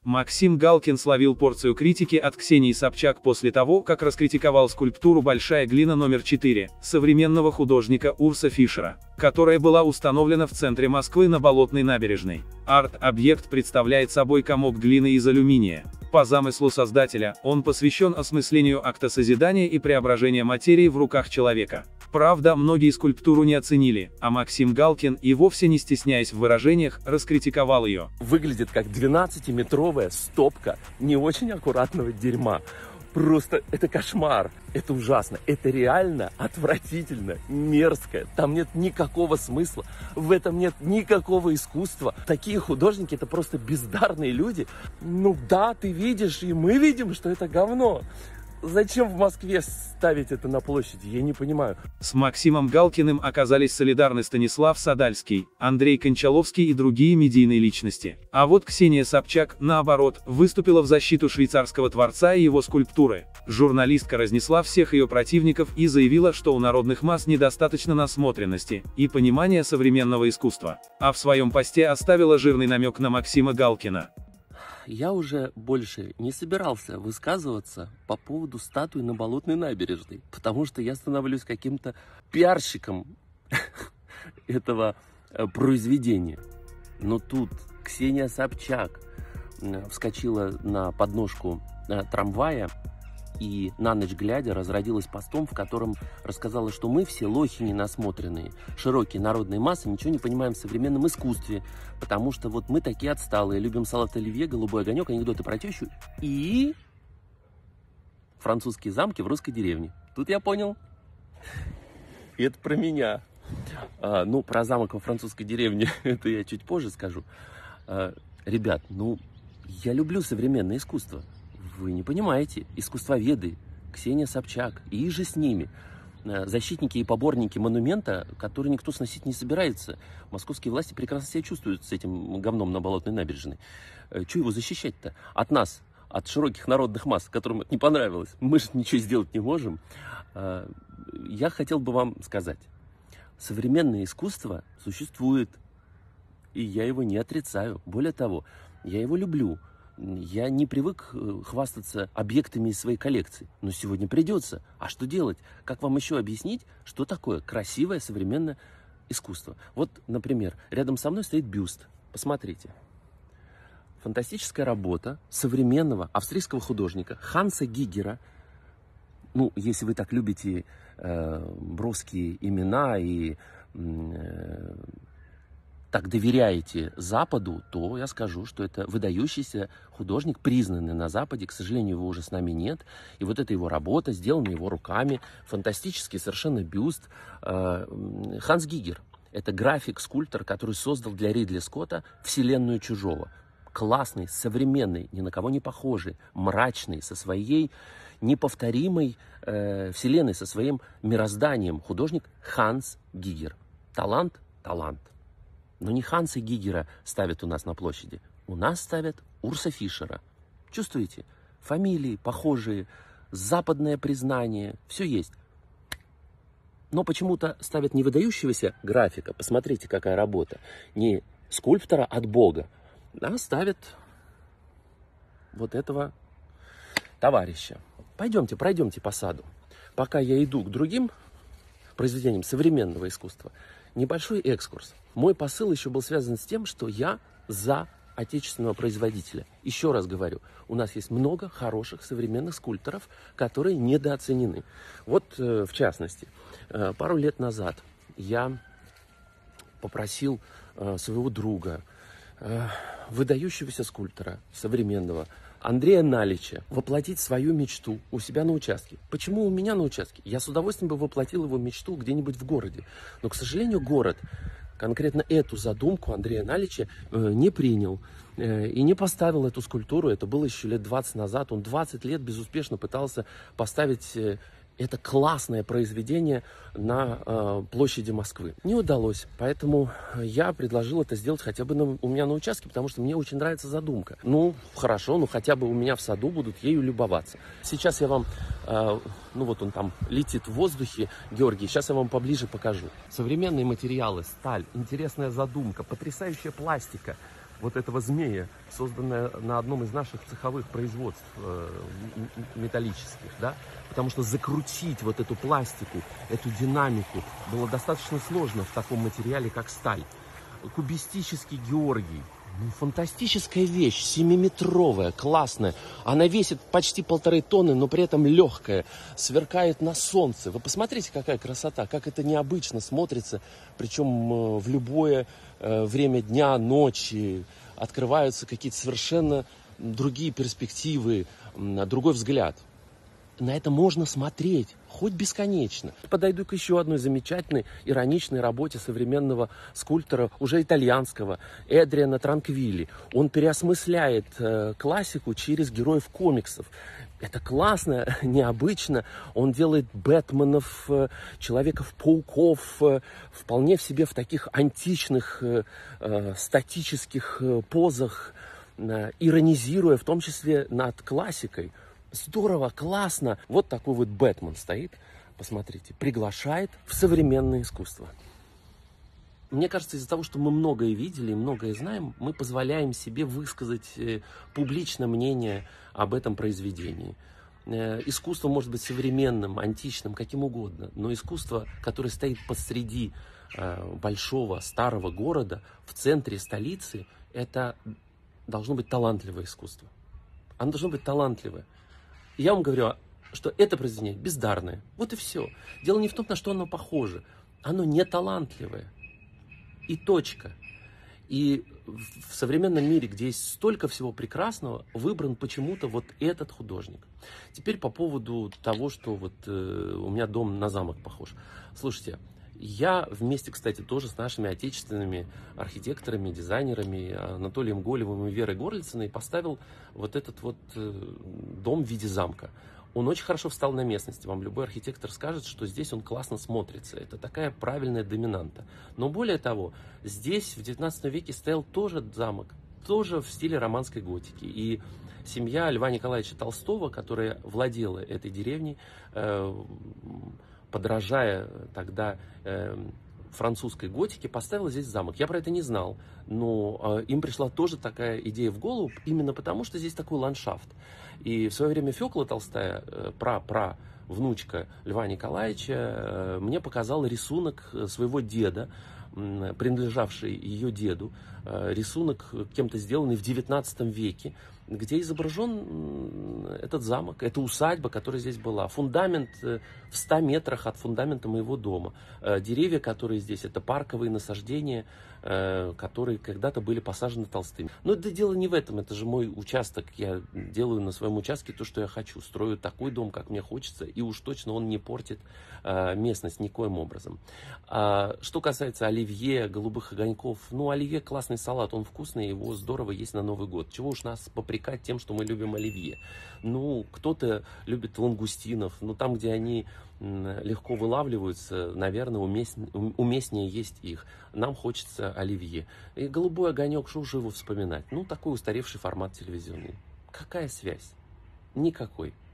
Максим Галкин словил порцию критики от Ксении Собчак после того, как раскритиковал скульптуру «Большая глина номер 4» современного художника Урса Фишера, которая была установлена в центре Москвы на Болотной набережной. Арт-объект представляет собой комок глины из алюминия. По замыслу создателя, он посвящен осмыслению акта созидания и преображения материи в руках человека. Правда, многие скульптуру не оценили, а Максим Галкин, и вовсе не стесняясь в выражениях, раскритиковал ее. Выглядит как 12-метровая стопка не очень аккуратного дерьма. Просто это кошмар, это ужасно, это реально отвратительно, мерзко. Там нет никакого смысла, в этом нет никакого искусства. Такие художники — это просто бездарные люди. Ну да, ты видишь, и мы видим, что это говно. Зачем в Москве ставить это на площади, я не понимаю. С Максимом Галкиным оказались солидарны Станислав Садальский, Андрей Кончаловский и другие медийные личности. А вот Ксения Собчак, наоборот, выступила в защиту швейцарского творца и его скульптуры. Журналистка разнесла всех ее противников и заявила, что у народных масс недостаточно насмотренности и понимания современного искусства. А в своем посте оставила жирный намек на Максима Галкина. Я уже больше не собирался высказываться по поводу статуи на Болотной набережной, потому что я становлюсь каким-то пиарщиком этого произведения. Но тут Ксения Собчак вскочила на подножку трамвая и на ночь глядя разродилась постом, в котором рассказала, что мы все лохи ненасмотренные, широкие народные массы, ничего не понимаем в современном искусстве, потому что вот мы такие отсталые, любим салат оливье, голубой огонек, анекдоты про тещу и французские замки в русской деревне. Тут я понял, это про меня. Ну, про замок во французской деревне это я чуть позже скажу. Ребят, ну, я люблю современное искусство. Вы не понимаете, искусствоведы, Ксения Собчак и же с ними, защитники и поборники монумента, который никто сносить не собирается. Московские власти прекрасно себя чувствуют с этим говном на Болотной набережной. Чего его защищать-то? От нас, от широких народных масс, которым это не понравилось. Мы же ничего сделать не можем. Я хотел бы вам сказать, современное искусство существует, и я его не отрицаю. Более того, я его люблю. Я не привык хвастаться объектами из своей коллекции, но сегодня придется. А что делать? Как вам еще объяснить, что такое красивое современное искусство? Вот, например, рядом со мной стоит бюст. Посмотрите. Фантастическая работа современного австрийского художника Ханса Гигера. Ну, если вы так любите броские имена и так доверяете Западу, то я скажу, что это выдающийся художник, признанный на Западе. К сожалению, его уже с нами нет. И вот эта его работа, сделана его руками, фантастический совершенно бюст. Ханс Гигер – это график, скульптор, который создал для Ридли Скотта вселенную чужого. Классный, современный, ни на кого не похожий, мрачный, со своей неповторимой вселенной, со своим мирозданием. Художник Ханс Гигер. Талант – талант. Но не Ханса Гигера ставят у нас на площади. У нас ставят Урса Фишера. Чувствуете? Фамилии похожие, западное признание. Все есть. Но почему-то ставят не выдающегося графика. Посмотрите, какая работа. Не скульптора от Бога. А ставят вот этого товарища. Пойдемте, пройдемте по саду. Пока я иду к другим произведениям современного искусства, небольшой экскурс. Мой посыл еще был связан с тем, что я за отечественного производителя. Еще раз говорю, у нас есть много хороших современных скульпторов, которые недооценены. Вот, в частности, пару лет назад я попросил своего друга, выдающегося скульптора современного, Андрея Налича, воплотить свою мечту у себя на участке. Почему у меня на участке? Я с удовольствием бы воплотил его мечту где-нибудь в городе. Но, к сожалению, город конкретно эту задумку Андрея Налича не принял и не поставил эту скульптуру. Это было еще лет 20 назад. Он 20 лет безуспешно пытался поставить это классное произведение на площади Москвы. Не удалось, поэтому я предложил это сделать хотя бы у меня на участке, потому что мне очень нравится задумка. Ну, хорошо, ну хотя бы у меня в саду будут ею любоваться. Сейчас я вам, ну вот он там летит в воздухе, Георгий, сейчас я вам поближе покажу. Современные материалы, сталь, интересная задумка, потрясающая пластика. вот этого змея, созданная на одном из наших цеховых производств металлических, да, потому что закрутить вот эту пластику, эту динамику было достаточно сложно в таком материале, как сталь. Кубистический Георгий. Ну, фантастическая вещь, 7-метровая, классная. Она весит почти 1,5 тонны, но при этом легкая, сверкает на солнце. Вы посмотрите, какая красота, как это необычно смотрится, причем в любое время дня, ночи. Открываются какие-то совершенно другие перспективы, другой взгляд. На это можно смотреть, хоть бесконечно. Подойду к еще одной замечательной, ироничной работе современного скульптора, уже итальянского, Эдриано Транквилли. Он переосмысляет классику через героев комиксов. Это классно, необычно. Он делает Бэтменов, Человеков-пауков, вполне в себе в таких античных, статических позах, иронизируя в том числе над классикой. Здорово, классно. Вот такой вот Бэтмен стоит, посмотрите, приглашает в современное искусство. Мне кажется, из-за того, что мы многое видели, многое знаем, мы позволяем себе высказать публично мнение об этом произведении. Искусство может быть современным, античным, каким угодно, но искусство, которое стоит посреди большого старого города, в центре столицы, это должно быть талантливое искусство. Оно должно быть талантливое. Я вам говорю, что это произведение бездарное. Вот и все. Дело не в том, на что оно похоже. Оно не талантливое. И точка. И в современном мире, где есть столько всего прекрасного, выбран почему-то вот этот художник. Теперь по поводу того, что вот у меня дом на замок похож. Слушайте, я вместе, кстати, тоже с нашими отечественными архитекторами, дизайнерами Анатолием Голевым и Верой Горлицыной поставил вот этот вот дом в виде замка. Он очень хорошо встал на местности. Вам любой архитектор скажет, что здесь он классно смотрится. Это такая правильная доминанта. Но более того, здесь в 19 веке стоял тоже замок, тоже в стиле романской готики. И семья Льва Николаевича Толстого, которая владела этой деревней, подражая тогда французской готике, поставила здесь замок. Я про это не знал, но им пришла тоже такая идея в голову, именно потому, что здесь такой ландшафт. И в свое время Фёкла Толстая, внучка Льва Николаевича, мне показала рисунок своего деда, принадлежавший ее деду, рисунок, кем-то сделанный в 19 веке, где изображен этот замок, эта усадьба, которая здесь была. Фундамент в 100 метрах от фундамента моего дома. Деревья, которые здесь, это парковые насаждения, которые когда-то были посажены Толстыми. Но это дело не в этом, это же мой участок. Я делаю на своем участке то, что я хочу. Строю такой дом, как мне хочется, и уж точно он не портит местность никоим образом. Что касается оливье, голубых огоньков, ну, оливье классный салат, он вкусный, его здорово есть на Новый год. Чего уж нас попрекать тем, что мы любим оливье. Ну, кто-то любит лангустинов, но там, где они легко вылавливаются, наверное, уместнее есть их. Нам хочется оливье. И голубой огонек, что уже его вспоминать? Ну, такой устаревший формат телевизионный. Какая связь? Никакой.